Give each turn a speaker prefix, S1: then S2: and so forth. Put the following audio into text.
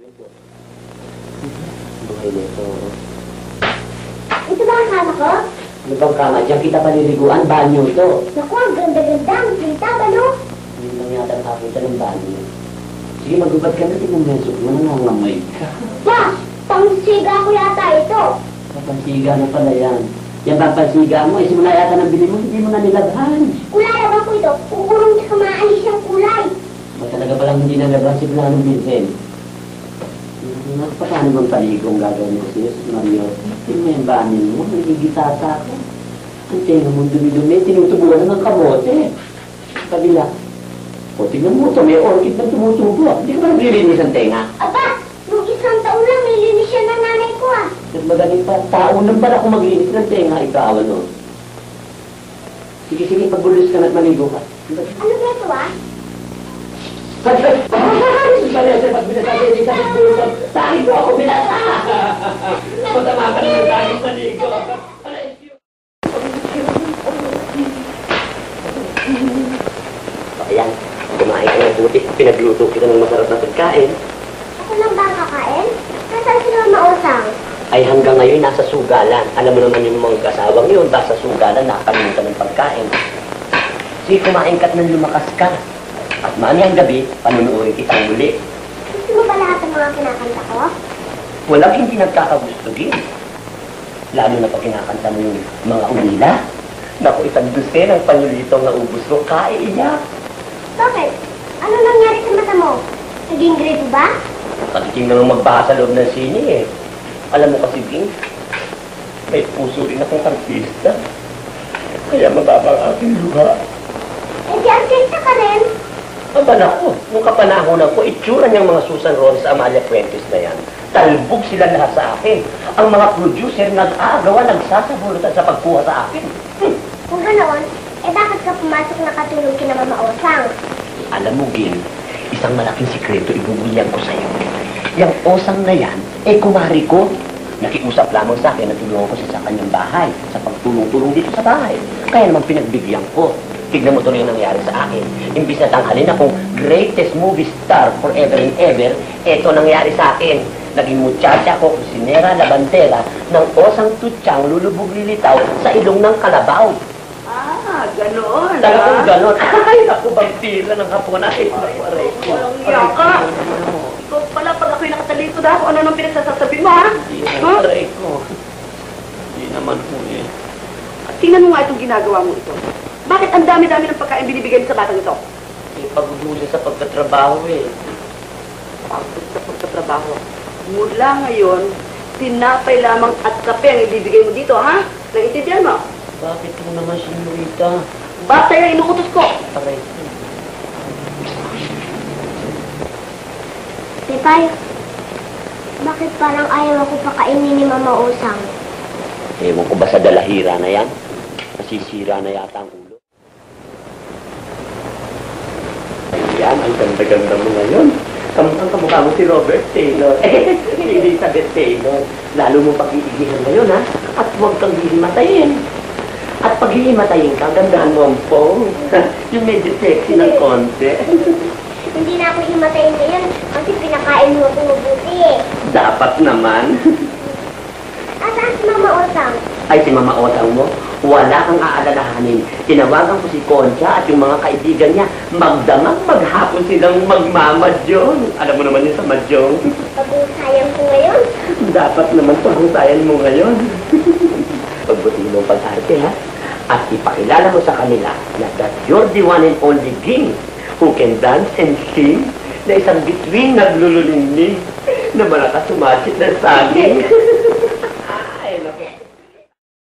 S1: Buhay nito.
S2: Ito ba ang kama ko?
S1: Ano bang kama? Diyan kita paliliguan, banyo ito.
S2: Naku, ang ganda-ganda. Ang kita ba, no?
S1: Hindi lang yata nakapunta ng banyo. Sige, magubad ka na. Tingnan mo yung suko. Nangangamay ka.
S2: Pa! Pangsiga ko yata ito.
S1: Papansiga na pala yan. Yan papansiga mo. Simula yata ng bili mo, hindi mo na nilabhan.
S2: Kulay ba ko ito? Uurong sa maalis ang kulay.
S1: O talaga palang hindi nalabhan si Planong Vincent. Paano bang paligong gagawin mo siya, Mario? Tingnan mo yung banin mo, nagigitata ka. Ang tenga mo dumi-dumi, tinutubuan ng kamote. Kabila. O, tingnan mo ito, may orchid na tumutubo. Hindi ka ba naglilinis ang tenga?
S2: Aba, nung isang taon lang, nilinis siya ng nanay ko ah.
S1: Magaling pa, taon lang pala kung maglinis ng tenga, ikaw ano? Sige, pagbulis ka na't maligo ka.
S2: Ano ba ito ah?
S1: Pagbulis ka na't Tangin mo ako, binasa! Matama ka naman tangin maligo. Ayan, kumain ka ng buti. Pinagluto kita ng masarap na pagkain.
S2: Ako lang ba kakain? Nasaan sila mausang?
S1: Ay hanggang ngayon nasa sugalan. Alam mo naman yung mga kasawang yun, basta sugalan, nakakalimutan ng pagkain. Sige, kumain ka't nang lumakas ka. At mamayang gabi, panunuorin kitang muli.
S2: Gusto mo ba lahat ng mga kinakanta ko?
S1: Walang hindi nagkakagusto din. Lalo na pag kinakanta mo yung mga ulila. Naku, isang dusin ang panyulitong naubos ko, kaiiyak.
S2: Bakit? Ano nangyari sa mata mo? Naging grade ba?
S1: Katiking naman magbasa sa loob ng sini eh. Alam mo kasi, Bing, may puso rin akong artista. Kaya mababa ang aking luha.
S2: Eh di artista ka rin.
S1: Aba naku, nung kapanahonan ko, itsura niyang mga Susan Rose sa Amalia Fuentes na yan. Talbog sila lahat sa akin. Ang mga producer nag-aagawa, nagsasabunutan sa pagkuha sa akin.
S2: Kung ganoon, eh bakit ka pumasok na katulong kina Mama Osang?
S1: Alam mo, Gil, isang malaking sikreto ibubulyan ko sa'yo. Yang osang na yan, kumari ko. Nakiusap lamang sa akin na tulungan ko siya sa kanyang bahay, sa pagtulong-tulong dito sa bahay. Kaya naman pinagbigyan ko. Tignan mo tuloy yung nangyari sa akin. Imbis na tanghalin akong greatest movie star forever and ever, eto nangyari sa akin. Naging muchacha ko, kusinera, labantera, ng osang tutsang lulubog lilitaw sa ilong ng kalabaw.
S3: Ah, ganoon.
S1: Talagang ganon. Ay, naku, vampira ng hapon. Ay, naku, aray ko.
S3: Walang iya ka. Ikaw pala, pag ako'y nakatalito na ako, ano nang pinagsasasabi mo, ha?
S1: Aray ko. Hindi naman po eh.
S3: Tingnan mo nga itong ginagawa mo ito. Bakit ang dami-dami ng pagkain binibigay mo sa batang ito?
S1: Paghuhuli sa pagkatrabaho eh.
S3: Pagod sa pagkatrabaho. Mula ngayon, tinapay lamang at kape ang ibibigay mo dito, ha? Naintindihan mo?
S1: Bakit mo naman, senyorita?
S3: Basta yung inuutos ko.
S1: Aray ko.
S2: Tepay, bakit parang ayaw ako pakainin ni Mama Osang?
S1: Ewan ko ba sa dalahira na yan? Nasisira na yata ang ulo. Ayan, ang ganda-ganda mo ngayon. Kamukhang kamukha mo si Robert Taylor. Si Elizabeth Taylor. Lalo mo pag-iigihan ngayon, ha? At huwag kang hihimatayin. At pag hihimatayin ka, gandaan mo ang pong. Yung medyo sexy ng konti.
S2: Hindi na ako himatayin ngayon kasi pinakain mo ako mabuti eh.
S1: Dapat naman.
S2: Asan si Mama Osang?
S1: Ay, si Mama Otang mo, wala kang aalalahanin. Tinawagan ko si Concha at yung mga kaibigan niya. Magdamag maghapon silang magmamadyong. Alam mo naman yun sa madyong.
S2: Pag-usayan ko ngayon.
S1: Dapat naman pag-usayan mo ngayon. Pagbutihin mo ang pag-arte, ha? At ipakilala mo sa kanila na that you're the one and only king who can dance and sing na isang bituin naglululingning na malakas sumasit na saging.